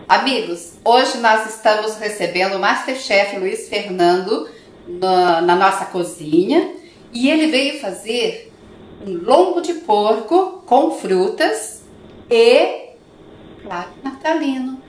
Amigos, hoje nós estamos recebendo o Masterchef Luiz Fernando na nossa cozinha e ele veio fazer um lombo de porco com frutas e, claro, natalino.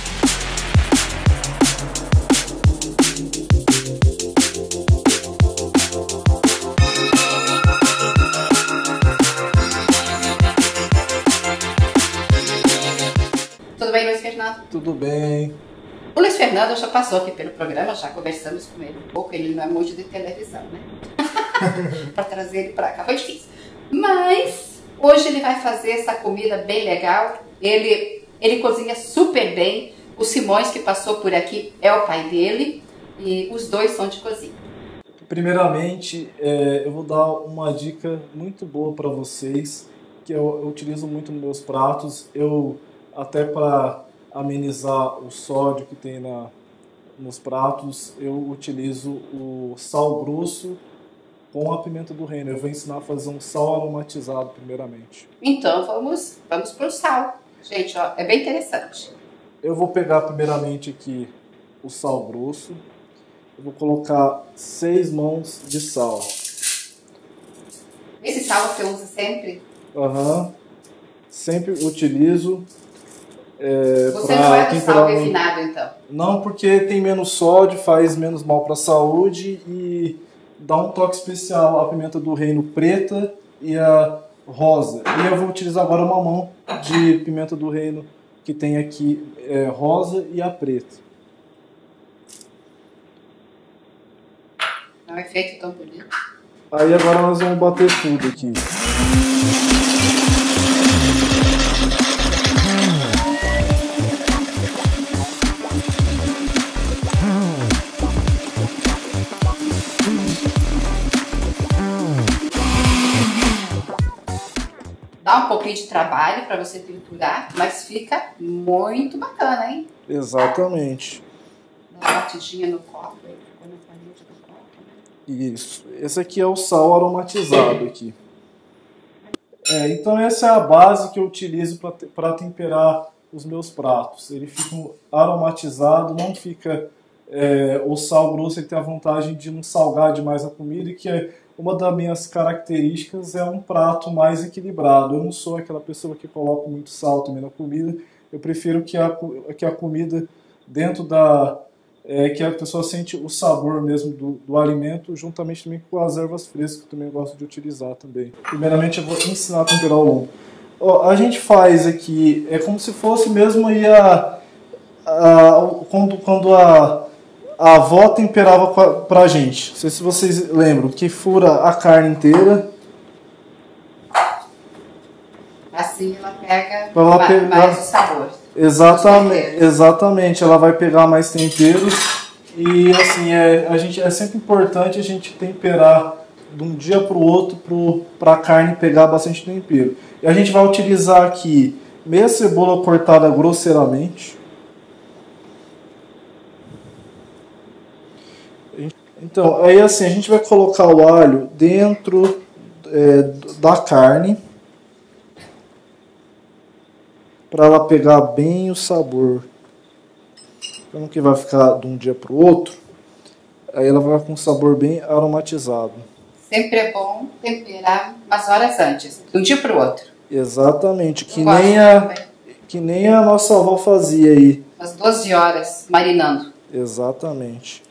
Tudo bem, Luiz Fernando? Tudo bem. O Luiz Fernando já passou aqui pelo programa, já conversamos com ele um pouco, ele não é muito de televisão, né? Para trazer ele para cá foi difícil. Mas hoje ele vai fazer essa comida bem legal, ele cozinha super bem, o Simões que passou por aqui é o pai dele e os dois são de cozinha. Primeiramente, eu vou dar uma dica muito boa para vocês, que eu utilizo muito nos meus pratos, até para amenizar o sódio que tem nos pratos, eu utilizo o sal grosso com a pimenta do reino. Eu vou ensinar a fazer um sal aromatizado primeiramente. Então vamos para o sal. Gente, ó, é bem interessante. Eu vou pegar primeiramente aqui o sal grosso. Eu vou colocar 6 mãos de sal. Esse sal você usa sempre? Aham. Sempre utilizo. Você não é do sal refinado, então? Não, porque tem menos sódio, faz menos mal para a saúde e dá um toque especial a pimenta do reino preta e a rosa. E eu vou utilizar agora uma mão de pimenta do reino que tem aqui rosa e a preta. Não é feito tão bonito. Aí agora nós vamos bater tudo aqui. Dá um pouquinho de trabalho para você triturar, mas fica muito bacana, hein? Exatamente. Dá uma batidinha no copo, ficou na parede do copo, né? Isso. Esse aqui é o sal aromatizado aqui. Então essa é a base que eu utilizo para temperar os meus pratos. Ele fica aromatizado, não fica... o sal grosso ele tem a vantagem de não salgar demais a comida, que uma das minhas características é um prato mais equilibrado. Eu não sou aquela pessoa que coloca muito sal também na comida. Eu prefiro que a comida dentro que a pessoa sente o sabor mesmo do alimento, juntamente também com as ervas frescas, que eu também gosto de utilizar também. Primeiramente eu vou ensinar a temperar o lombo. A gente faz aqui, é como se fosse mesmo aí quando a avó temperava pra gente. Não sei se vocês lembram, que fura a carne inteira. Assim ela pega mais o sabor. Exatamente, ela vai pegar mais temperos. E assim, é sempre importante a gente temperar de um dia pro outro pra carne pegar bastante tempero. E a gente vai utilizar aqui meia cebola cortada grosseiramente. Então, aí assim, a gente vai colocar o alho dentro da carne para ela pegar bem o sabor. Como que vai ficar de um dia para o outro, aí ela vai com um sabor bem aromatizado. Sempre é bom temperar umas horas antes, de um dia para o outro. Exatamente, que nem a nossa avó fazia aí. Umas 12 horas marinando. Exatamente.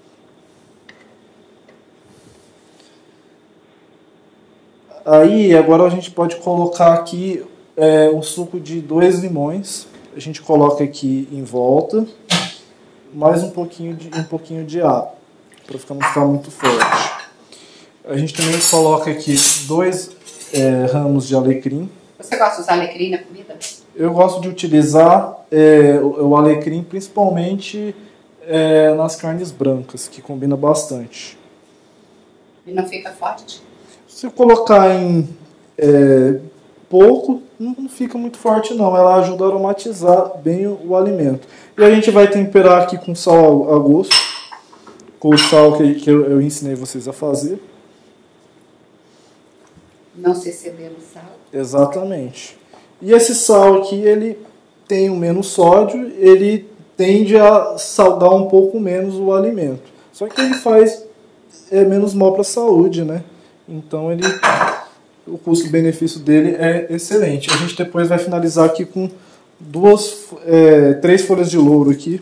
Aí, agora a gente pode colocar aqui um suco de 2 limões. A gente coloca aqui em volta, mais um pouquinho de água, para não ficar muito forte. A gente também coloca aqui 2 ramos de alecrim. Você gosta de usar alecrim na comida? Eu gosto de utilizar o alecrim principalmente nas carnes brancas, que combina bastante. E não fica forte? Se colocar em pouco, não fica muito forte não. Ela ajuda a aromatizar bem o alimento. E a gente vai temperar aqui com sal a gosto. Com o sal que eu ensinei vocês a fazer. Não se exceder no sal. Exatamente. E esse sal aqui, ele tem o menos sódio, ele tende a salgar um pouco menos o alimento. Só que ele faz menos mal para a saúde, né? Então o custo-benefício dele é excelente. A gente depois vai finalizar aqui com 3 folhas de louro aqui,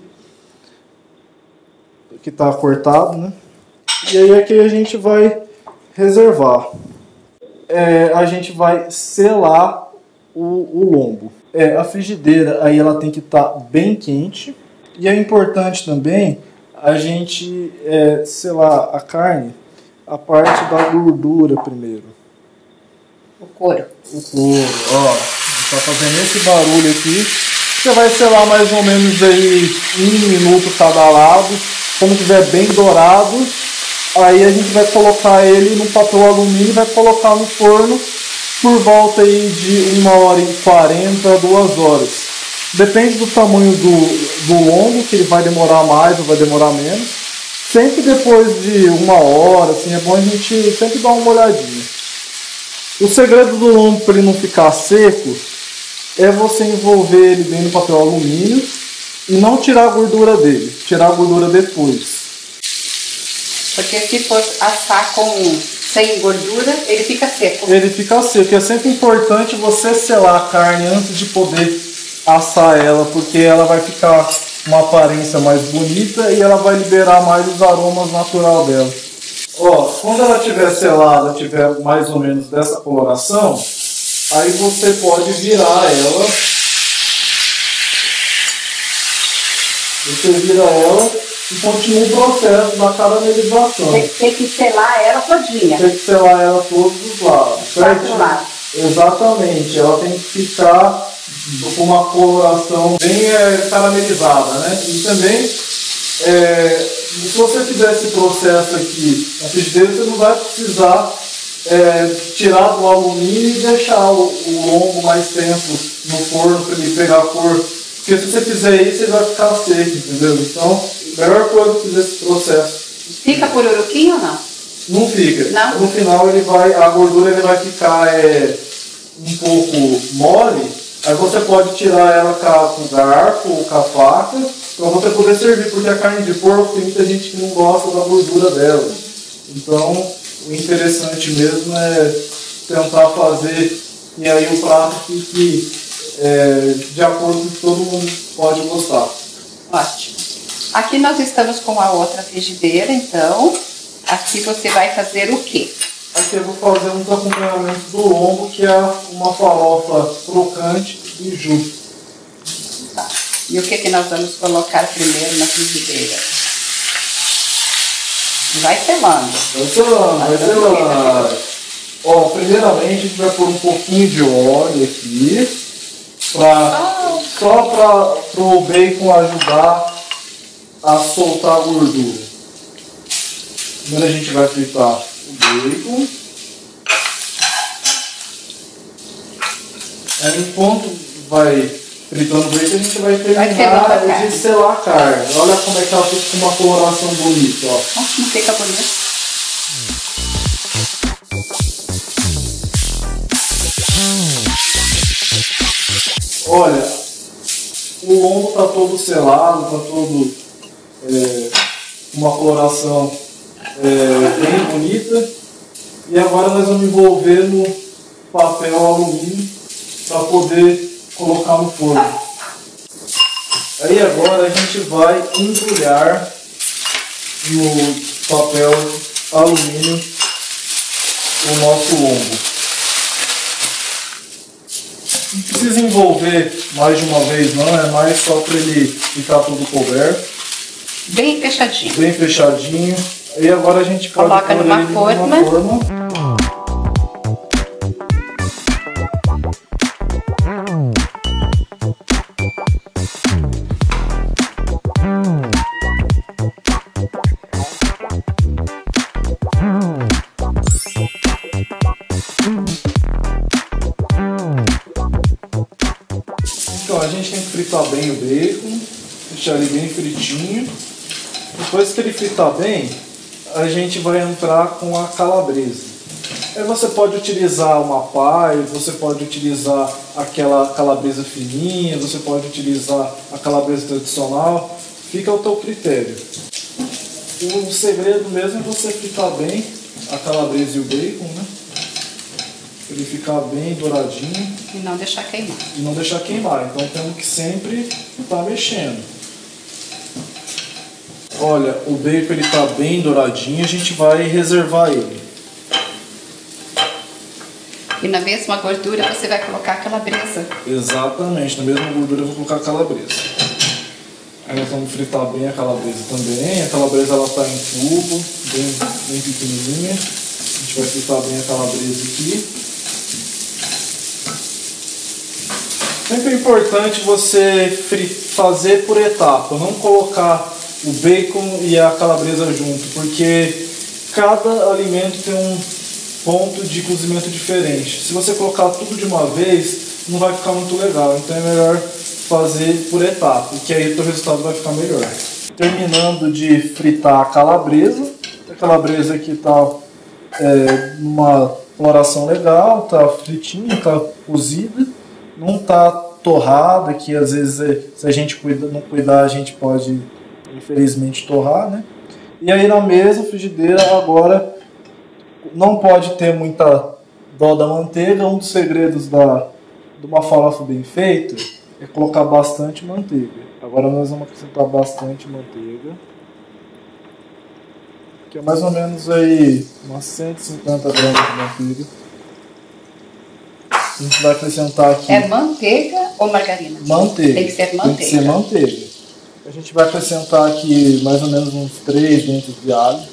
que está cortado, né? E aí aqui a gente vai reservar. A gente vai selar o lombo. A frigideira aí ela tem que estar bem quente. E é importante também a gente selar a carne, a parte da gordura primeiro. O couro. O couro, ó. A gente tá fazendo esse barulho aqui. Você vai selar mais ou menos aí 1 minuto cada lado. Quando estiver bem dourado, aí a gente vai colocar ele no papel alumínio e vai colocar no forno por volta aí de 1h40 a 2 horas. Depende do tamanho do lombo, que ele vai demorar mais ou vai demorar menos. Sempre depois de 1 hora, assim, é bom a gente sempre dar uma olhadinha. O segredo do lombo para ele não ficar seco é você envolver ele bem no papel alumínio e não tirar a gordura dele, tirar a gordura depois. Porque se for assar sem gordura, ele fica seco. Ele fica seco. É sempre importante você selar a carne antes de poder assar ela, porque ela vai ficar uma aparência mais bonita e ela vai liberar mais os aromas naturais dela. Ó, quando ela estiver selada, tiver mais ou menos dessa coloração, aí você pode virar ela. Você vira ela e continua o processo da caramelização. Tem que selar ela todinha. Tem que selar ela todos os lados. Quatro lados. Exatamente. Ela tem que ficar com uma coloração bem caramelizada, né? E também, se você fizer esse processo aqui na frigideira, você não vai precisar tirar do alumínio e deixar o lombo mais tempo no forno para ele pegar a cor. Porque se você fizer isso, ele vai ficar seco, entendeu? Então, a melhor coisa é fazer esse processo. Fica pururuquinho ou não? Não fica. Não? No final, a gordura ele vai ficar um pouco mole. Aí você pode tirar ela com o garfo ou com a faca para você poder servir, porque a carne de porco tem muita gente que não gosta da gordura dela. Então, o interessante mesmo é tentar fazer e aí o prato fique de acordo com o que todo mundo pode gostar. Ótimo. Aqui nós estamos com a outra frigideira, então aqui você vai fazer o quê? Aqui eu vou fazer uns acompanhamentos do lombo, que é uma farofa crocante e ju. Tá. E o que nós vamos colocar primeiro na frigideira? Vai selando. Vai selando. Ó, primeiramente a gente vai pôr um pouquinho de óleo aqui, só para o bacon ajudar a soltar a gordura. Primeiro a gente vai fritar o bacon. Aí, enquanto vai fritando o bacon, a gente vai terminar de selar a carne. Olha como é que ela fica com uma coloração bonita, ó. Nossa, não fica bonito. Olha, o lombo está todo selado, está todo uma coloração bem bonita. E agora nós vamos envolver no papel alumínio para poder colocar no forno. Aí agora a gente vai embrulhar no papel alumínio o nosso lombo. Não precisa envolver mais de uma vez não, é mais só para ele ficar tudo coberto. Bem fechadinho. Bem fechadinho. E agora a gente pode coloca numa forma. Então a gente tem que fritar bem o bacon, deixar ele bem fritinho. Depois que ele fritar bem, a gente vai entrar com a calabresa. Aí você pode utilizar uma paia, você pode utilizar aquela calabresa fininha, você pode utilizar a calabresa tradicional, fica ao teu critério. O segredo mesmo é você fritar bem a calabresa e o bacon, né? Ele ficar bem douradinho. E não deixar queimar. E não deixar queimar, então temos que sempre estar mexendo. Olha, o bacon ele está bem douradinho, a gente vai reservar ele. E na mesma gordura você vai colocar a calabresa. Exatamente, na mesma gordura eu vou colocar a calabresa. Aí nós vamos fritar bem a calabresa também. A calabresa ela está em cubo, bem pequenininha. A gente vai fritar bem a calabresa aqui. Sempre é importante você fazer por etapa, não colocar o bacon e a calabresa junto, porque cada alimento tem um ponto de cozimento diferente. Se você colocar tudo de uma vez, não vai ficar muito legal. Então é melhor fazer por etapa, que aí o resultado vai ficar melhor. Terminando de fritar a calabresa aqui está numa coloração legal, está fritinha, está cozida, não está torrada, que às vezes se a gente não cuidar a gente pode infelizmente torrar, né? E aí na mesma frigideira agora não pode ter muita dó da manteiga. Um dos segredos de uma farofa bem feita é colocar bastante manteiga. Agora nós vamos acrescentar bastante manteiga, que é mais ou menos aí umas 150 gramas de manteiga. A gente vai acrescentar aqui... É manteiga ou margarina? Manteiga. Tem que ser manteiga. Tem que ser manteiga. A gente vai acrescentar aqui mais ou menos uns 3 dentes de alho.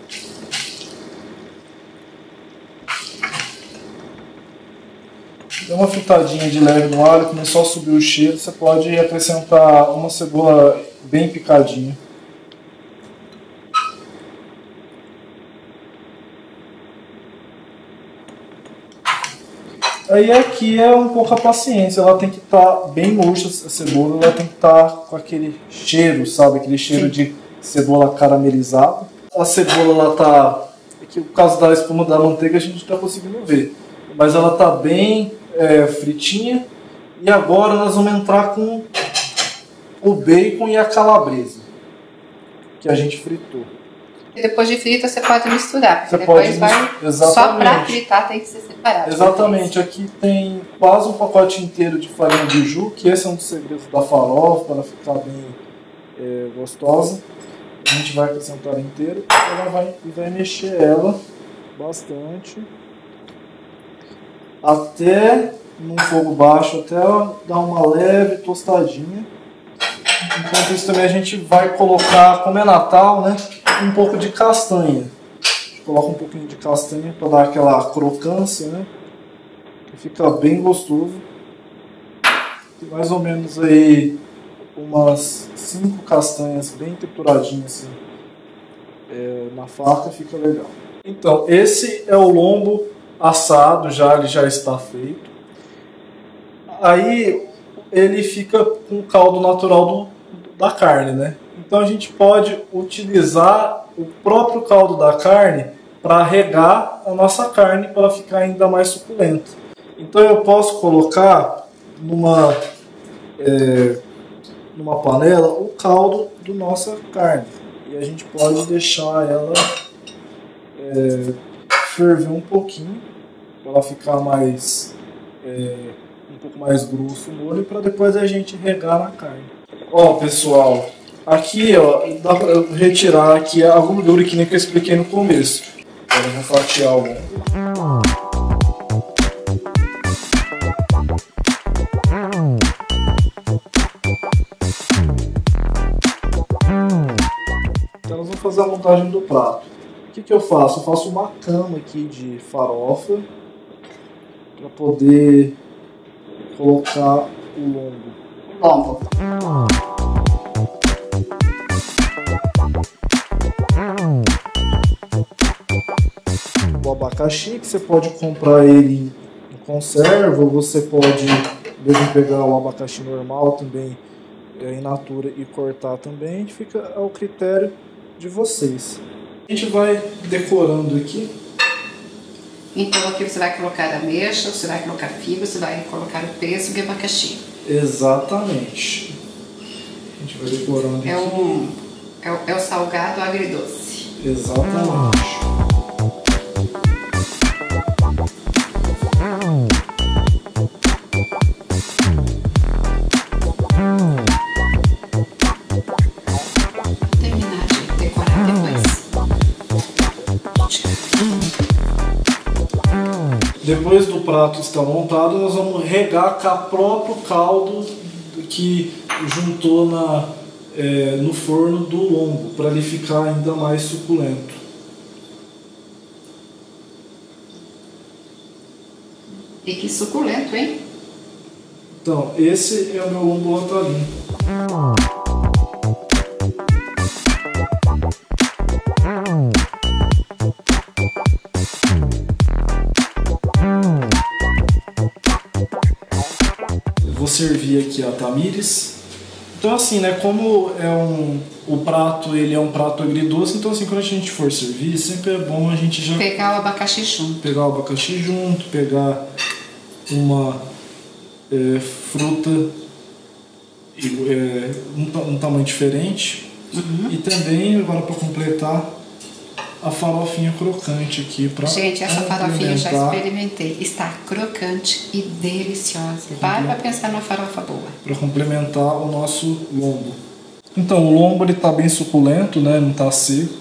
Dê uma fritadinha de leve no alho, começou a subir o cheiro, você pode acrescentar uma cebola bem picadinha. Aí aqui é um pouco a paciência, ela tem que estar bem murcha a cebola, ela tem que estar com aquele cheiro, sabe? Aquele cheiro de cebola caramelizada. A cebola, ela tá... Aqui, por causa da espuma da manteiga, a gente não está conseguindo ver. Mas ela tá bem fritinha. E agora nós vamos entrar com o bacon e a calabresa que a gente fritou. E depois de frita você pode misturar, porque você depois vai só para fritar tem que ser separado. Exatamente, aqui tem quase um pacote inteiro de farinha de ju, que esse é um dos segredos da farofa, para ela ficar bem gostosa. A gente vai acrescentar inteiro e vai mexer ela bastante, até num fogo baixo, até ela dar uma leve tostadinha. Enquanto isso também a gente vai colocar, como é Natal, né, um pouco de castanha. A gente coloca um pouquinho de castanha para dar aquela crocância, né, que fica bem gostoso. Tem mais ou menos aí umas 5 castanhas bem trituradinhas assim, na faca, fica legal. Então, esse é o lombo assado, ele já está feito. Aí ele fica com o caldo natural da carne, né? Então a gente pode utilizar o próprio caldo da carne para regar a nossa carne para ela ficar ainda mais suculenta. Então eu posso colocar numa panela o caldo da nossa carne e a gente pode deixar ela ferver um pouquinho para ela ficar mais um pouco mais grosso o molho, para depois a gente regar na carne. Ó, pessoal, aqui ó, dá para retirar aqui a gordura que nem que eu expliquei no começo. Agora eu vou fatiar o lombo. Então nós vamos fazer a montagem do prato. O que eu faço? Eu faço uma cama aqui de farofa para poder colocar o lombo. O abacaxi, que você pode comprar ele em conserva, ou você pode mesmo pegar o abacaxi normal também in natura e cortar também, fica ao critério de vocês. A gente vai decorando aqui Então aqui você vai colocar ameixa, você vai colocar figo, você vai colocar o pêssego e o abacaxi. Exatamente. A gente vai decorando aqui. É o salgado agridoce. Exatamente. Terminar de decorar depois. Depois do prato estar montado, nós vamos regar com o próprio caldo que juntou no forno do lombo, para ele ficar ainda mais suculento. E que suculento, hein? Então, esse é o meu lombo lantarino. Eu vou servir aqui a tamires. Então assim, né, como o prato ele é um prato agridoce, então assim, quando a gente for servir, sempre é bom a gente já Pegar o abacaxi junto. pegar o abacaxi junto, pegar uma fruta um tamanho diferente. E também, agora para completar, a farofinha crocante aqui para Gente, essa farofinha eu já experimentei. Está crocante e deliciosa. Para pra pensar numa farofa boa. Para complementar o nosso lombo. Então, o lombo ele tá bem suculento, né? Não tá seco.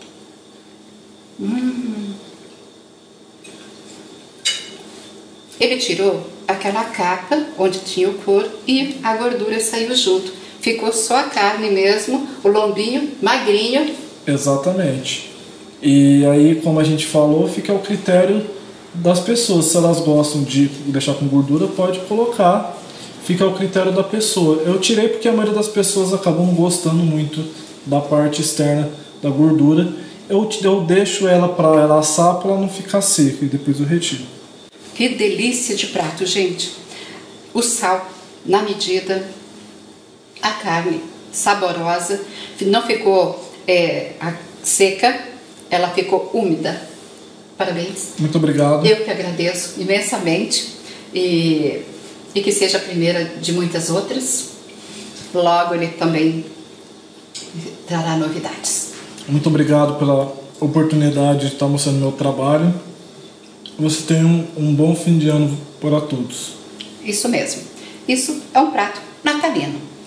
Ele tirou aquela capa onde tinha o couro e a gordura saiu junto. Ficou só a carne mesmo, o lombinho magrinho. Exatamente. E aí, como a gente falou, fica ao critério das pessoas. Se elas gostam de deixar com gordura, pode colocar. Fica ao critério da pessoa. Eu tirei porque a maioria das pessoas acabam gostando muito da parte externa da gordura. Eu deixo ela para ela assar para ela não ficar seca e depois eu retiro. Que delícia de prato, gente. O sal na medida, a carne saborosa, não ficou seca. Ela ficou úmida. Parabéns. Muito obrigado. Eu que agradeço imensamente. E que seja a primeira de muitas outras. Logo ele também trará novidades. Muito obrigado pela oportunidade de estar mostrando meu trabalho. Você tem um bom fim de ano para todos. Isso mesmo. Isso é um prato natalino.